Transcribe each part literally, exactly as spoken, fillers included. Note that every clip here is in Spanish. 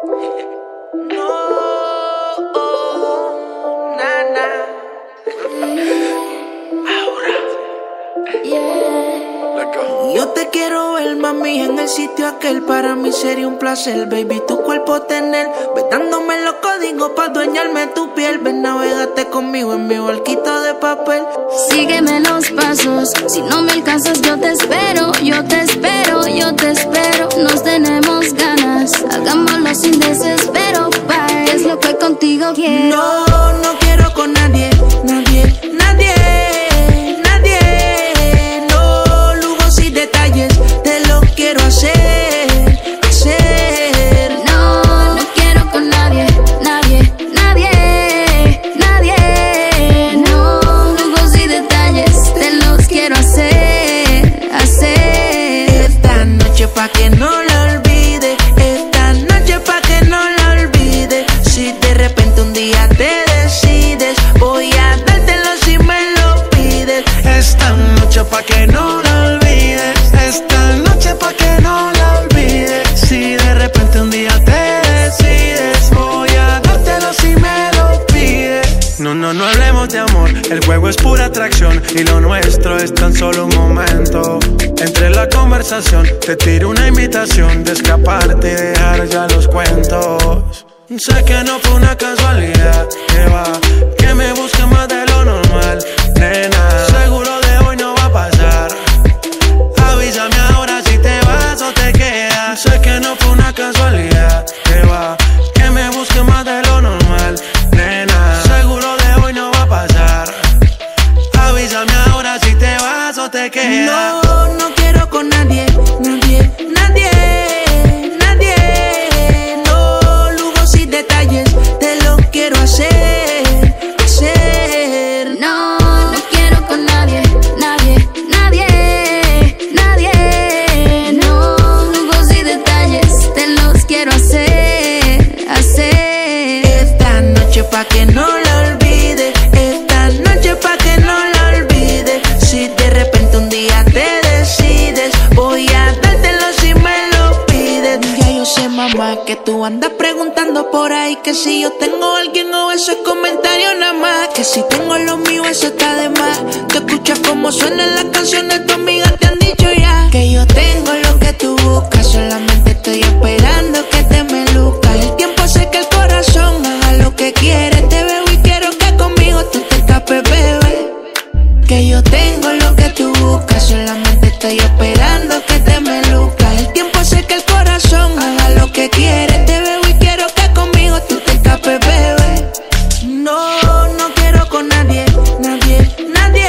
No, nana. Ahora. Yeah. Yo te quiero ver, mami, en el sitio aquel. Para mí sería un placer, baby, tu cuerpo tener. Ves dándome los códigos pa' adueñarme tu piel. Ven, navegate conmigo en mi barquito de papel. Sígueme los pasos, si no me alcanzas yo te espero. Yo te espero, yo te espero. Nos tenemos ganas, hagámoslo sin desespero. Pa, es lo que contigo quiero. No, no quiero con nadie, nadie, nadie, nadie. No, lujos y detalles, te lo quiero hacer, hacer. No, no quiero con nadie, nadie, nadie, nadie. No, lujos y detalles, te los quiero hacer, hacer. Esta noche pa' que no la olvide, esta noche pa' que no la olvide. Si de repente un día te decides, voy a dártelo si me lo pides. Esta noche pa' que no la olvides. Esta noche pa' que no la olvides. Si de repente un día te decides, voy a dártelo si me lo pides. No, no, no hablemos de amor, el juego es pura atracción y lo nuestro es tan solo un momento. Entre la conversación te tiro una invitación de escaparte y dejar ya los cuentos. Sé que no fue una casualidad, que va, que me busques más de lo normal, nena. Seguro de hoy no va a pasar. Avísame ahora si te vas o te quedas. Sé que no fue una casualidad, que va, que me busques más de lo normal, nena. Seguro de hoy no va a pasar. Avísame ahora si te vas o te quedas. No, no quiero con nadie, nadie, nadie, nadie. No, lujos y detalles, te lo quiero hacer, hacer. No, no quiero con nadie, nadie, nadie, nadie. No, lujos y detalles, te los quiero hacer, hacer. Esta noche pa' que no la olvide, esta noche pa' que no la olvide. Si de repente un día te decides, voy a dártelo si me lo pides. Ya yo sé, mamá, que tú andas preguntando por ahí que si yo tengo a alguien o eso es comentario nada más. Que si tengo lo mío, eso está de más. Tú escuchas cómo suenan las canciones, tu amiga te han dicho ya que yo tengo lo que tú buscas. Solamente estoy esperando que te me luzcas. El tiempo hace que el corazón haga lo que quiere. Te veo y quiero que conmigo tú te escapes, bebé. Que yo tengo lo que tú buscas, solamente estoy esperando que te me luzcas. El tiempo hace que el corazón haga lo que quiere. Te veo y quiero que conmigo tú te escapes, bebé. No, no quiero con nadie, nadie, nadie,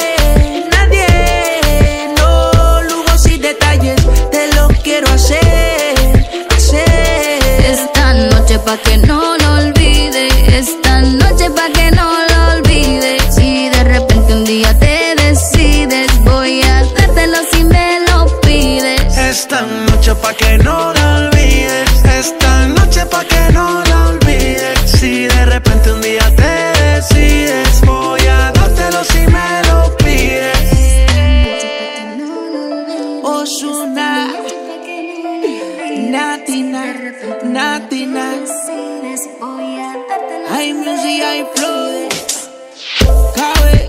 nadie. No, lujos y detalles, te lo quiero hacer, hacer. Esta noche pa' que no lo olvide, esta noche pa' que no lo olvide. Si de repente un día te decides, voy a dártelo si me lo pides. Esta noche pa' que no la olvides. Esta noche pa' que no la olvides. Si de repente un día te decides, voy a dártelo si me lo pides. Ozuna, Natina, Natina. Hay music, hay flow. Cabe.